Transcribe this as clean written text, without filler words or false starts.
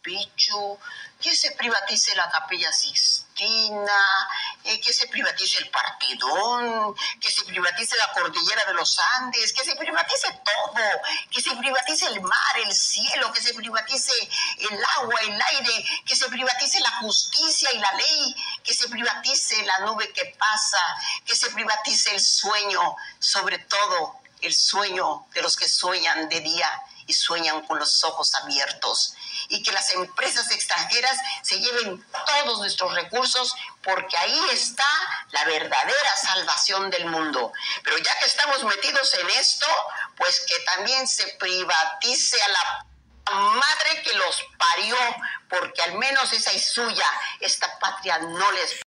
Pichu, que se privatice la Capilla Sixtina, que se privatice el Partedón, que se privatice la Cordillera de los Andes, que se privatice todo, que se privatice el mar, el cielo, que se privatice el agua, el aire, que se privatice la justicia y la ley, que se privatice la nube que pasa, que se privatice el sueño, sobre todo el sueño de los que sueñan de día y sueñan con los ojos abiertos, y que las empresas extranjeras se lleven todos nuestros recursos, porque ahí está la verdadera salvación del mundo. Pero ya que estamos metidos en esto, pues que también se privatice a la madre que los parió, porque al menos esa es suya, esta patria no les